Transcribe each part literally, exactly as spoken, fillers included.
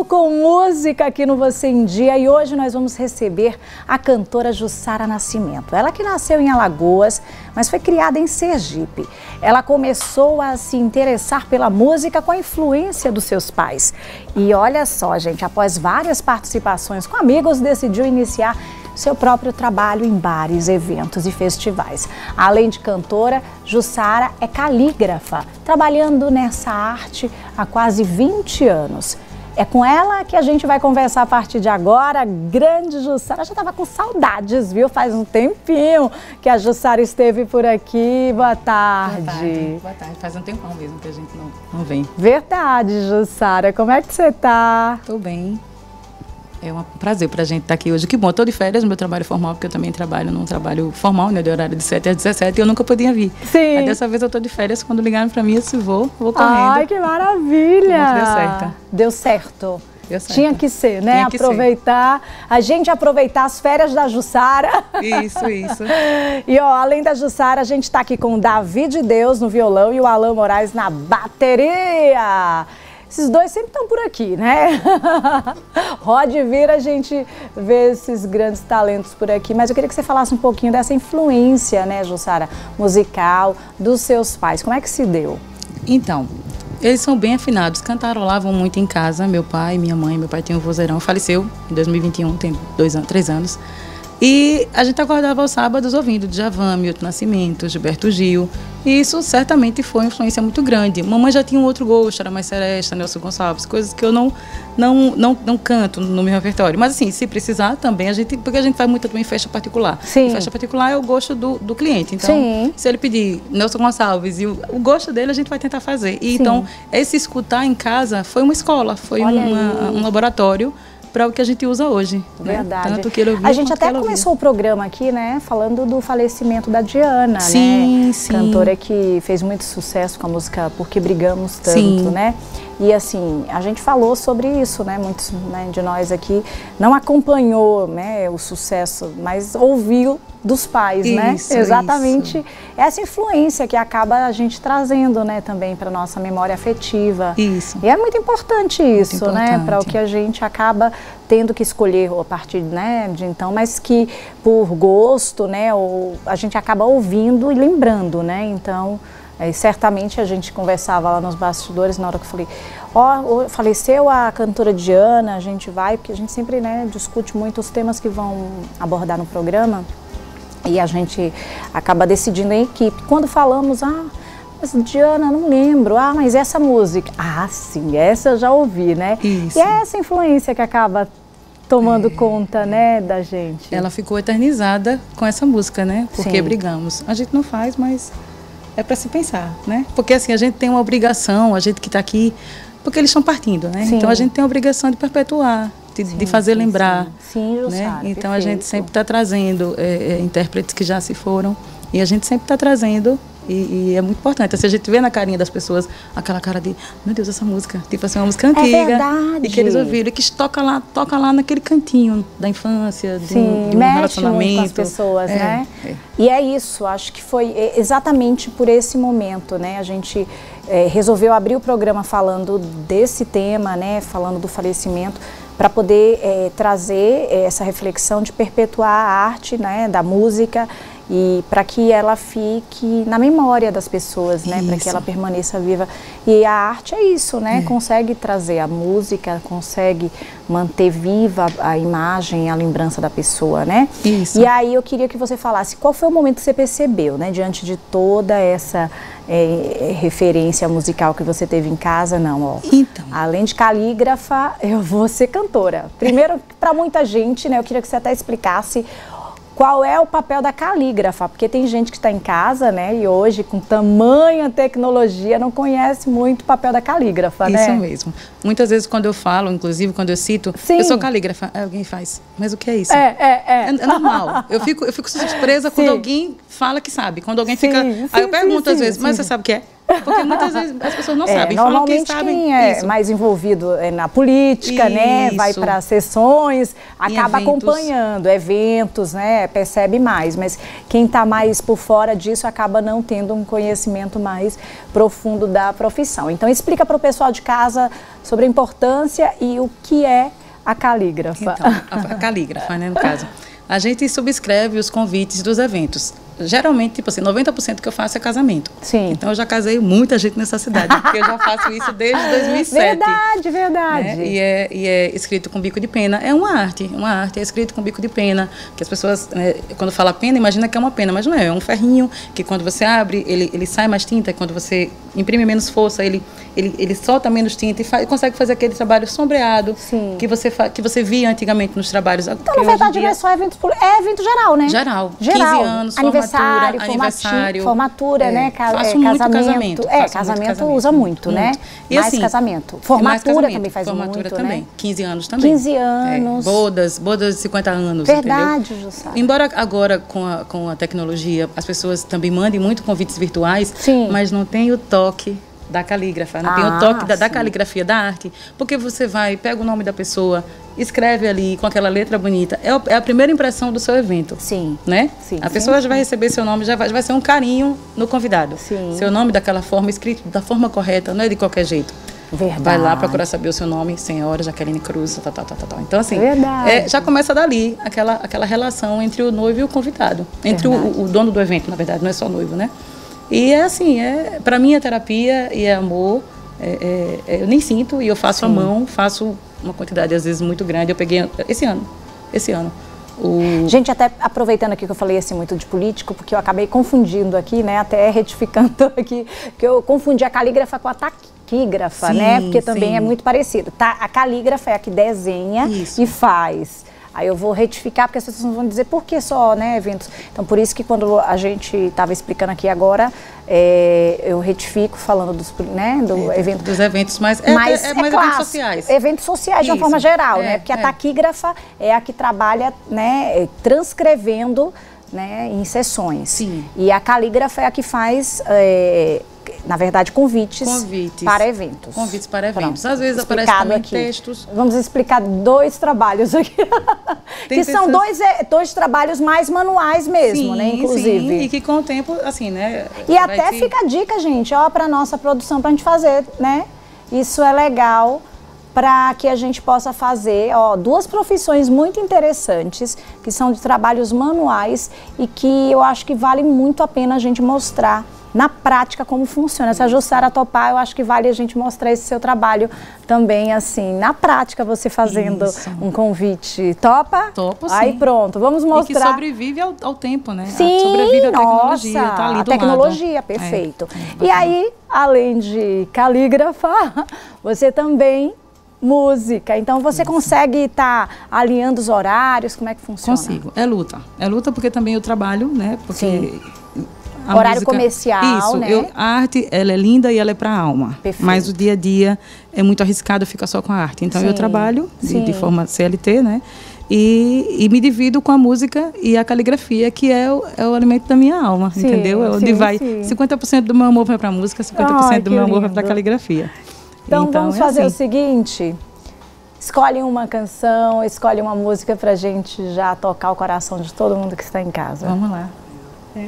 com música aqui no Você em Dia e hoje nós vamos receber a cantora Jussara Nascimento. Ela que nasceu em Alagoas, mas foi criada em Sergipe. Ela começou a se interessar pela música com a influência dos seus pais. E olha só, gente, após várias participações com amigos, decidiu iniciar seu próprio trabalho em bares, eventos e festivais. Além de cantora, Jussara é calígrafa, trabalhando nessa arte há quase vinte anos. É com ela que a gente vai conversar a partir de agora. Grande Jussara, já estava com saudades, viu? Faz um tempinho que a Jussara esteve por aqui. Boa tarde. Boa tarde. Boa tarde. Faz um tempão mesmo que a gente não, não vem. Verdade, Jussara. Como é que você tá? Tô bem. É um prazer pra gente estar aqui hoje. Que bom, eu tô de férias no meu trabalho formal, porque eu também trabalho num trabalho formal, né, de horário de sete às dezessete, e eu nunca podia vir. Sim. Aí dessa vez eu tô de férias, quando ligaram pra mim, eu disse, vou, vou correndo. Ai, que maravilha! Deu certo. Deu certo. Deu certo. Tinha que ser, né? Tinha que aproveitar, ser. A gente aproveitar as férias da Jussara. Isso, isso. E ó, além da Jussara, a gente tá aqui com o Davi de Deus no violão e o Alan Moraes na bateria. Esses dois sempre estão por aqui, né? Pode vir a gente ver esses grandes talentos por aqui. Mas eu queria que você falasse um pouquinho dessa influência, né, Jussara, musical, dos seus pais. Como é que se deu? Então, eles são bem afinados, cantarolavam muito em casa, meu pai, minha mãe. Meu pai tinha um vozeirão, faleceu em dois mil e vinte e um, tem dois anos, três anos. E a gente acordava aos sábados ouvindo Djavan, Milton Nascimento, Gilberto Gil. E isso certamente foi uma influência muito grande. Mamãe já tinha um outro gosto, era mais seresta, Nelson Gonçalves, coisas que eu não, não, não, não canto no meu repertório. Mas assim, se precisar também, a gente, porque a gente faz muito também em festa particular. Sim. E festa particular é o gosto do, do cliente. Então, sim, se ele pedir Nelson Gonçalves e o, o gosto dele, a gente vai tentar fazer. E, então, esse escutar em casa foi uma escola, foi uma, um laboratório para o que a gente usa hoje. Verdade. Né? Tanto que ele ouvia, a gente até que começou o programa aqui, né, falando do falecimento da Diana, sim, né? Sim. Cantora que fez muito sucesso com a música Por Que Brigamos Tanto, sim. né? E assim, a gente falou sobre isso, né? Muitos, né, de nós aqui não acompanhou, né, o sucesso, mas ouviu dos pais, isso, né? Exatamente isso. Essa influência que acaba a gente trazendo, né, também para nossa memória afetiva. Isso. E é muito importante isso, muito né, para o que a gente acaba tendo que escolher a partir, né, de então, mas que por gosto, né, ou a gente acaba ouvindo e lembrando, né? Então, é, certamente a gente conversava lá nos bastidores na hora que eu falei, ó, oh, faleceu a cantora Diana, a gente vai, porque a gente sempre, né, discute muito os temas que vão abordar no programa. E a gente acaba decidindo em equipe. Quando falamos, ah, mas Diana, não lembro. Ah, mas essa música. Ah, sim, essa eu já ouvi, né? Isso. E é essa influência que acaba tomando é, conta, né, da gente. Ela ficou eternizada com essa música, né? Porque sim. Brigamos. A gente não faz, mas é para se pensar, né? Porque assim, a gente tem uma obrigação, a gente que está aqui, porque eles estão partindo, né? Sim. Então a gente tem a obrigação de perpetuar. De, sim, de fazer sim, lembrrar, sim. Sim, né? Sabe, então perfeito. A gente sempre está trazendo é, é, intérpretes que já se foram e a gente sempre está trazendo e, e é muito importante. Assim, a gente vê na carinha das pessoas aquela cara de, meu Deus, essa música, tipo assim, uma música antiga, é verdade. E que eles ouviram, e que toca lá, toca lá naquele cantinho da infância, de, sim, de um mexe relacionamento. Muito com as pessoas, é, né? É. E é isso, acho que foi exatamente por esse momento, né? A gente é, resolveu abrir o programa falando desse tema, né? Falando do falecimento, para poder é, trazer essa reflexão de perpetuar a arte, né, da música e para que ela fique na memória das pessoas, né, para que ela permaneça viva. E a arte é isso, né, é. consegue trazer a música, consegue manter viva a imagem, a lembrança da pessoa, né? Isso. E aí eu queria que você falasse qual foi o momento que você percebeu, né, diante de toda essa É, referência musical que você teve em casa, não, ó. Então. Além de calígrafa, eu vou ser cantora. Primeiro, para muita gente, né, eu queria que você até explicasse qual é o papel da calígrafa, porque tem gente que está em casa, né, e hoje, com tamanha tecnologia, não conhece muito o papel da calígrafa, né? Isso mesmo. Muitas vezes, quando eu falo, inclusive, quando eu cito, sim. eu sou calígrafa, aí alguém faz, mas o que é isso? É, é, é. É, é normal. Eu fico, eu fico surpresa quando sim. alguém fala que sabe, quando alguém sim, fica... Sim, aí eu pergunto sim, às vezes, sim, mas sim. você sabe o que é? Porque muitas vezes as pessoas não é, sabem. Normalmente falam que sabem quem é isso. mais envolvido é na política, isso. né? Vai para sessões, acaba eventos. acompanhando eventos, né? Percebe mais. Mas quem está mais por fora disso acaba não tendo um conhecimento mais profundo da profissão. Então explica para o pessoal de casa sobre a importância e o que é a calígrafa. Então, a, a calígrafa, né, no caso. A gente subscreve os convites dos eventos. Geralmente, tipo assim, noventa por cento que eu faço é casamento. Sim. Então, eu já casei muita gente nessa cidade, porque eu já faço isso desde dois mil e sete. Verdade, verdade. Né? E, é, e é escrito com bico de pena. É uma arte, uma arte. É escrito com bico de pena, que as pessoas, né, quando fala pena, imagina que é uma pena, mas não é. É um ferrinho que quando você abre, ele, ele sai mais tinta, e quando você imprime menos força, ele, ele, ele solta menos tinta e faz, consegue fazer aquele trabalho sombreado. Sim. que você, fa, que você via antigamente nos trabalhos. Então, na verdade, dia... não é só evento, é evento geral, né? Geral. Geral. quinze anos, aniversário, formatura, aniversário. Formatura, é, né? Ca faço é, muito casamento. casamento. É, faço casamento, muito casamento usa muito, muito. né? E mais assim, casamento. Formatura mais casamento. também faz Formatura muito, também. né? quinze anos também. quinze anos. É, bodas, bodas de cinquenta anos, verdade, entendeu? Jussara. Embora agora, com a, com a tecnologia, as pessoas também mandem muito convites virtuais, Sim. mas não tem o toque da calígrafa, não ah, tem o toque da, da caligrafia da arte, porque você vai, pega o nome da pessoa, escreve ali com aquela letra bonita, é, o, é a primeira impressão do seu evento. Sim. Né? Sim, a sim, pessoa sim. já vai receber seu nome, já vai, já vai ser um carinho no convidado. Sim. Seu nome daquela forma, escrito da forma correta, não é de qualquer jeito. Verdade. Vai lá procurar saber o seu nome, senhora Jaqueline Cruz, tal, tal, tal, tal. Então, assim, é, já começa dali aquela, aquela relação entre o noivo e o convidado. Entre o, o dono do evento, na verdade, não é só o noivo, né? E é assim, é, pra mim é terapia e é amor. É, é, eu nem sinto e eu faço Sim. à mão, faço uma quantidade às vezes muito grande. Eu peguei esse ano, esse ano. O... Gente, até aproveitando aqui que eu falei assim muito de político, porque eu acabei confundindo aqui, né, até retificando aqui, que eu confundi a calígrafa com a taquígrafa, sim, né, porque também sim. é muito parecido. Tá? A calígrafa é a que desenha Isso. e faz. Aí eu vou retificar, porque as pessoas vão dizer por que só, né, eventos. Então, por isso que quando a gente estava explicando aqui agora, é, eu retifico falando dos, né, do é, evento. Dos eventos, mas é, mas é, é mais é eventos sociais. Eventos sociais, isso. de uma forma geral, é, né? Porque é. a taquígrafa é a que trabalha, né, transcrevendo, né, em sessões. Sim. E a calígrafa é a que faz... É, na verdade, convites, convites para eventos. Convites para eventos. Pronto, às vezes aparecem também aqui. textos. Vamos explicar dois trabalhos aqui. que pessoas... são dois, dois trabalhos mais manuais mesmo, sim, né? Inclusive. Sim, e que com o tempo, assim, né? E até te... fica a dica, gente, ó, para nossa produção, para a gente fazer, né? Isso é legal para que a gente possa fazer, ó, duas profissões muito interessantes, que são de trabalhos manuais e que eu acho que vale muito a pena a gente mostrar na prática como funciona. Se a Jussara topar, eu acho que vale a gente mostrar esse seu trabalho também, assim, na prática, você fazendo Isso. um convite. Topa? Topo, sim. Aí pronto, vamos mostrar. E que sobrevive ao, ao tempo, né? Sim, sobrevive à tecnologia, nossa, tá ali a do tecnologia, lado. perfeito. É, é e aí, além de calígrafa, você também... música, então você Isso. consegue estar tá alinhando os horários, como é que funciona? Consigo, é luta, é luta porque também eu trabalho, né, porque Sim. horário música, comercial, isso, né? Eu, a arte, ela é linda e ela é para a alma, Perfeito. Mas o dia a dia é muito arriscado ficar só com a arte, então Sim. eu trabalho de, de forma C L T, né, e, e me divido com a música e a caligrafia, que é o, é o alimento da minha alma, sim, entendeu? É onde sim, vai sim. cinquenta por cento do meu amor vai para a música, cinquenta por cento Ai, do meu amor vai para a caligrafia. Então, então vamos é fazer assim. o seguinte, escolhe uma canção, escolhe uma música pra gente já tocar o coração de todo mundo que está em casa. Vamos lá. É.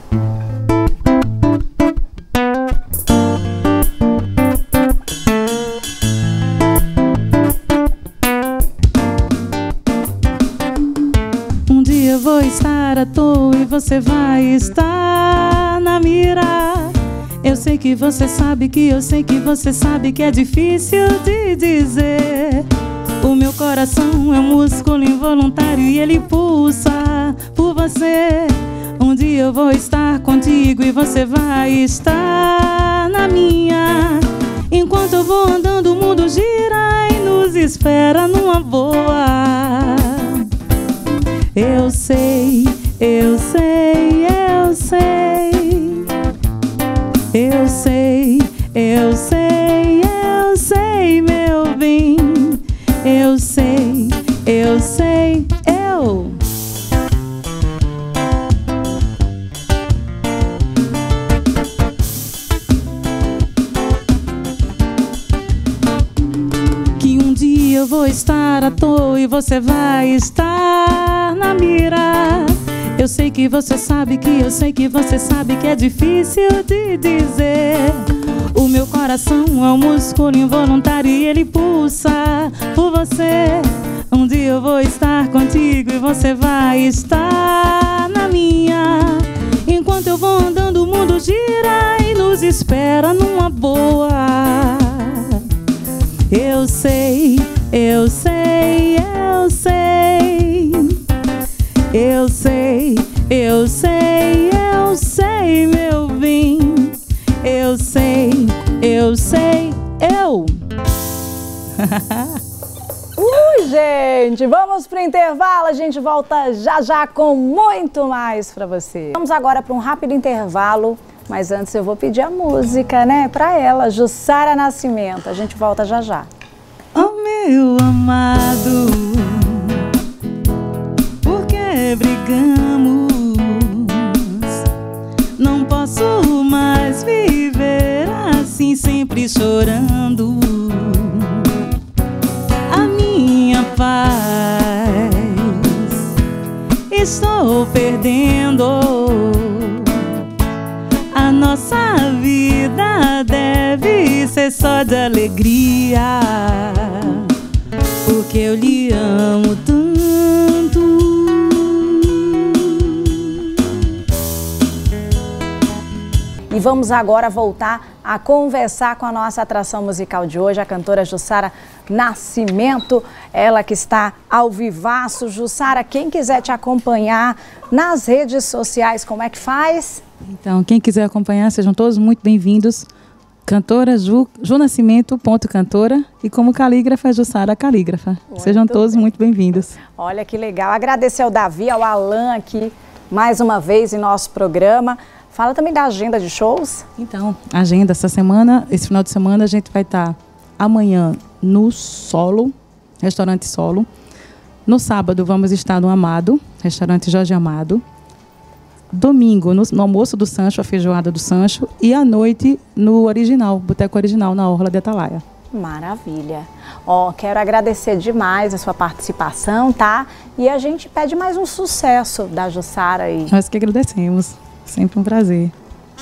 Um dia eu vou estar à toa e você vai estar na mira. Eu sei que você sabe que eu sei que você sabe que é difícil de dizer. O meu coração é um músculo involuntário e ele pulsa por você. Um dia eu vou estar contigo e você vai estar na minha. Enquanto eu vou andando o mundo gira e nos espera numa boa. Eu sei, eu sei, eu sei. Eu sei, eu sei, eu sei, meu bem. Eu sei, eu sei, eu. dia eu vou estar à toa e você vai estar na mira. Eu sei que você sabe que eu sei que você sabe que é difícil de dizer. O meu coração é um músculo involuntário e ele pulsa por você. Um dia eu vou estar contigo e você vai estar na minha. Enquanto eu vou andando o mundo gira e nos espera numa boa. Eu sei, eu sei, eu sei. Eu sei, eu sei, eu sei, meu bem. Eu sei, eu sei, eu. Ui, gente, vamos pro intervalo, a gente volta já já com muito mais pra você. Vamos agora para um rápido intervalo, mas antes eu vou pedir a música, né, pra ela, Jussara Nascimento. A gente volta já já. Oh, meu amado, por que brigamos? Não posso mais viver assim, sempre chorando. Paz, estou perdendo. A nossa vida deve ser só de alegria, porque eu lhe amo tanto. E vamos agora voltar a conversar com a nossa atração musical de hoje, a cantora Jussara Nascimento, ela que está ao vivaço. Jussara, quem quiser te acompanhar nas redes sociais, como é que faz? Então, quem quiser acompanhar, sejam todos muito bem-vindos. Cantora Ju, Ju Nascimento, ponto cantora, e como calígrafa, Jussara Calígrafa. Muito sejam todos bem. muito bem-vindos. Olha que legal. Agradecer ao Davi, ao Alan aqui, mais uma vez em nosso programa. Fala também da agenda de shows. Então, agenda essa semana, esse final de semana a gente vai estar amanhã no Solo, restaurante Solo. No sábado vamos estar no Amado, restaurante Jorge Amado. Domingo no, no almoço do Sancho, a feijoada do Sancho. E à noite no Original, Boteco Original, na Orla de Atalaia. Maravilha. Ó, quero agradecer demais a sua participação, tá? E a gente pede mais um sucesso da Jussara aí. Nós que agradecemos. Sempre um prazer.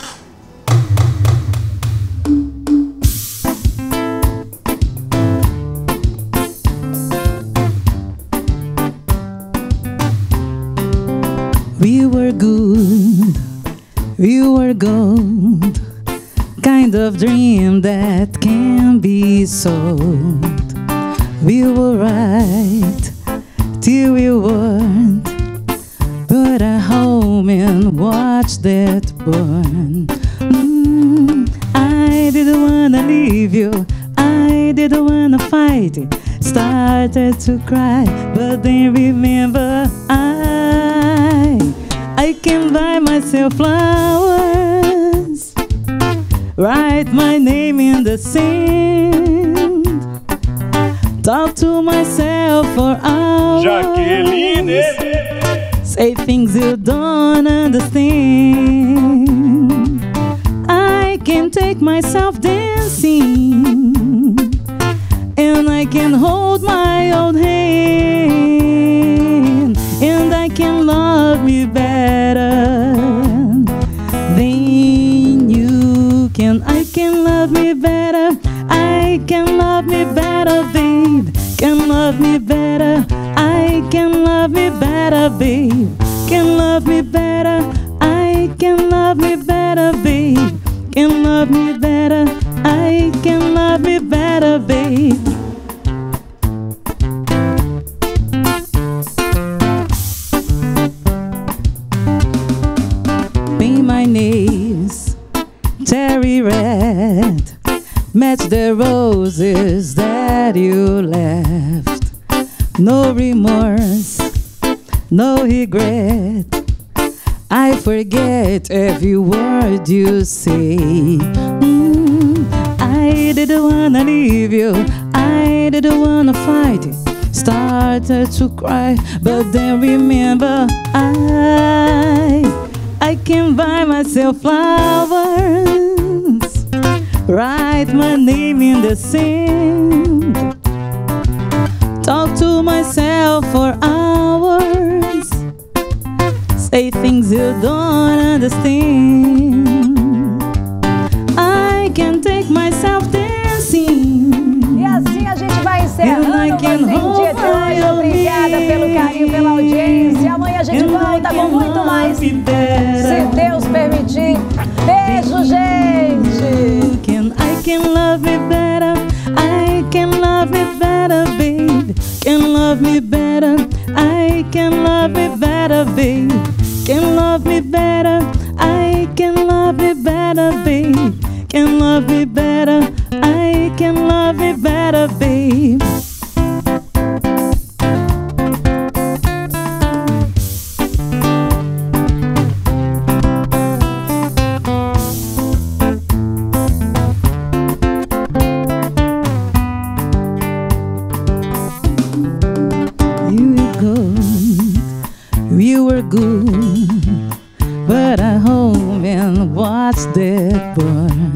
We were good, we were gold, kind of dream that can be sold. We were right till we weren't. Put a home and watch that burn. Mm, I didn't wanna leave you, I didn't wanna fight it. Started to cry, but then remember I I can buy myself flowers, write my name in the sand, talk to myself for hours. Jaqueline! Say things you don't understand. I can take myself dancing, and I can hold my old hand, and I can love me better than you can. I can love me better, I can love me better, babe. Can love me better, I can love me better, babe. Can love me better, I can love me better, babe. Can love me better, I can love me better, babe. Paint my nails cherry red, match the roses that you left. No remorse, no regret, I forget every word you say. mm, I didn't wanna leave you, I didn't wanna fight it. Started to cry, but then remember I I can buy myself flowers, write my name in the sand, myself for hours, say things you don't understand. I can take myself dancing. E assim a gente vai encerrando Você em Dia de hoje. Obrigada pelo carinho, pela audiência. Amanhã a gente volta com muito mais, se Deus permitir. Beijo, gente. Can, I can love me better. I can love me better, babe. Can love me better. I can love me better, babe. Can love me better. I can love me better, babe. Can love me better. I can love me better, babe. You were good, but I home and watched that boy.